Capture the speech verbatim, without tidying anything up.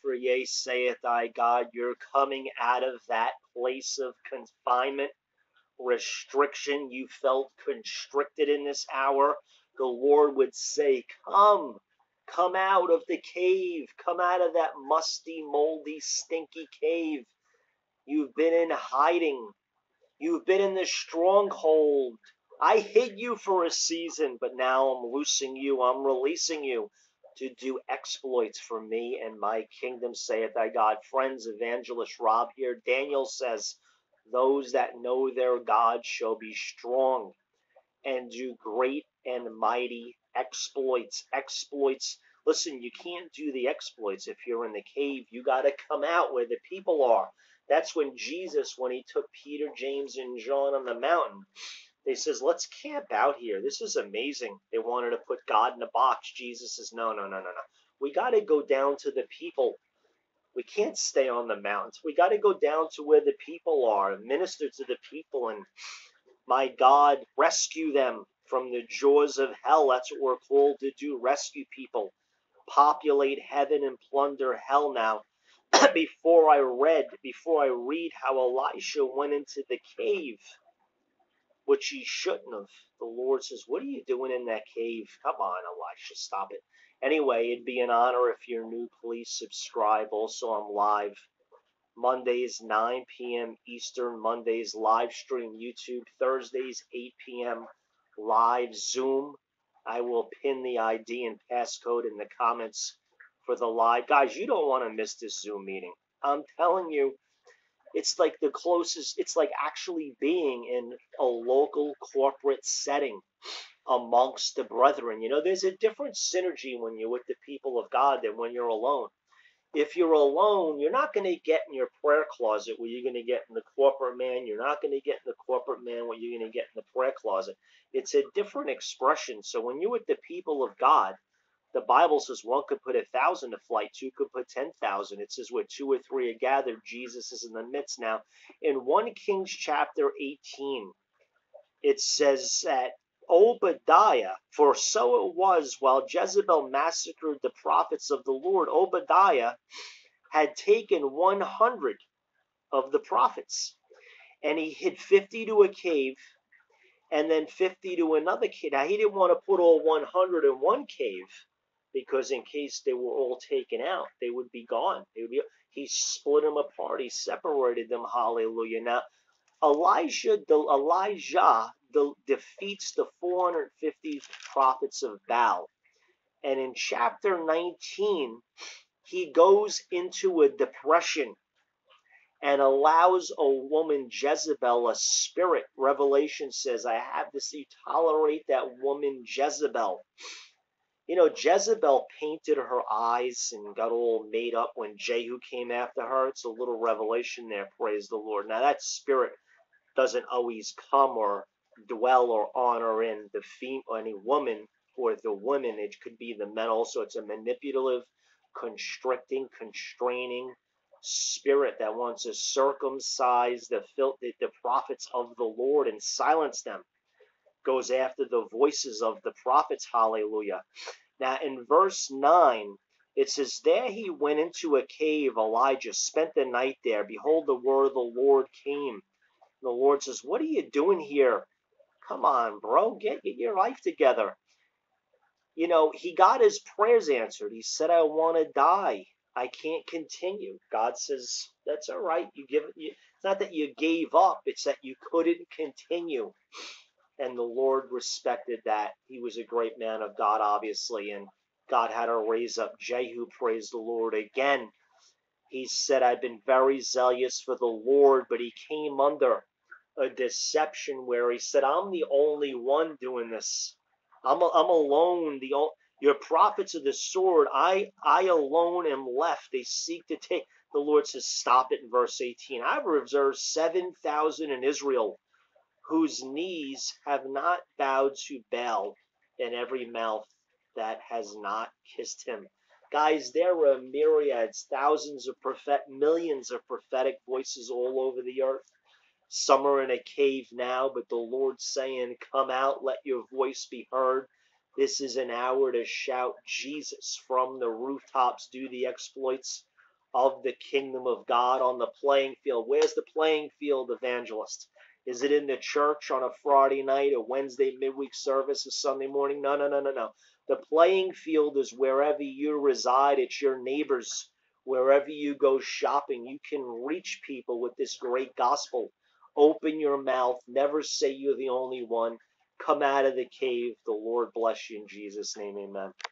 For yea, saith thy God, you're coming out of that place of confinement, restriction. You felt constricted in this hour. The Lord would say, come, come out of the cave. Come out of that musty, moldy, stinky cave. You've been in hiding. You've been in the stronghold. I hid you for a season, but now I'm loosing you. I'm releasing you to do exploits for me and my kingdom, saith thy God. Friends, evangelist Robb here. Daniel says, those that know their God shall be strong and do great and mighty exploits. Exploits. Listen, you can't do the exploits if you're in the cave. You got to come out where the people are. That's when Jesus, when he took Peter, James, and John on the mountain, they says, let's camp out here. This is amazing. They wanted to put God in a box. Jesus says, no, no, no, no, no. We got to go down to the people. We can't stay on the mountains. We got to go down to where the people are, minister to the people, and my God, rescue them from the jaws of hell. That's what we're called to do, rescue people. Populate heaven and plunder hell now. before I read, before I read how Elisha went into the cave, which he shouldn't have. The Lord says, what are you doing in that cave? Come on, Elisha, stop it. Anyway, it'd be an honor if you're new. Please subscribe. Also, I'm live Mondays, nine p.m. Eastern. Mondays, live stream YouTube. Thursdays, eight p.m. live Zoom. I will pin the I D and passcode in the comments for the live. Guys, you don't want to miss this Zoom meeting. I'm telling you, it's like the closest, it's like actually being in a local corporate setting amongst the brethren. You know, there's a different synergy when you're with the people of God than when you're alone. If you're alone, you're not going to get in your prayer closet where you're going to get in the corporate man. You're not going to get in the corporate man where you're going to get in the prayer closet. It's a different expression. So when you're with the people of God, the Bible says one could put a thousand to flight, two could put ten thousand. It says where two or three are gathered, Jesus is in the midst. Now, in First Kings chapter eighteen, it says that Obadiah, for so it was while Jezebel massacred the prophets of the Lord, Obadiah had taken one hundred of the prophets, and he hid fifty to a cave, and then fifty to another cave. Now, he didn't want to put all one hundred in one cave, because in case they were all taken out, they would be gone. They would be, he split them apart. He separated them. Hallelujah. Now, Elijah, the, Elijah the, defeats the four hundred fifty prophets of Baal. And in chapter nineteen, he goes into a depression and allows a woman, Jezebel, a spirit. Revelation says, I have to see, tolerate that woman, Jezebel. You know, Jezebel painted her eyes and got all made up when Jehu came after her. It's a little revelation there, praise the Lord. Now, that spirit doesn't always come or dwell or honor in the fem- any woman or the women. It could be the men also. It's a manipulative, constricting, constraining spirit that wants to circumcise the, fil- the, the prophets of the Lord and silence them. Goes after the voices of the prophets, hallelujah. Now in verse nine, it says, there he went into a cave, Elijah spent the night there. Behold, the word of the Lord came. The Lord says, what are you doing here? Come on, bro, get, get your life together. You know, he got his prayers answered. He said, I want to die. I can't continue. God says, that's all right. You give it. You, it's not that you gave up. It's that you couldn't continue. And the Lord respected that. He was a great man of God, obviously, and God had to raise up Jehu, praise the Lord, again. He said, I've been very zealous for the Lord, but he came under a deception where he said, I'm the only one doing this. I'm, a, I'm alone. The Your prophets of the sword, I, I alone am left. They seek to take. The Lord says, stop it in verse eighteen. I've reserved seven thousand in Israel, whose knees have not bowed to Baal, and every mouth that has not kissed him. Guys, there are myriads, thousands of prophet, millions of prophetic voices all over the earth. Some are in a cave now, but the Lord's saying, come out, let your voice be heard. This is an hour to shout Jesus from the rooftops, do the exploits of the kingdom of God on the playing field. Where's the playing field, evangelist? Is it in the church on a Friday night, a Wednesday midweek service, a Sunday morning? No, no, no, no, no. The playing field is wherever you reside. It's your neighbors. Wherever you go shopping, you can reach people with this great gospel. Open your mouth. Never say you're the only one. Come out of the cave. The Lord bless you in Jesus' name. Amen.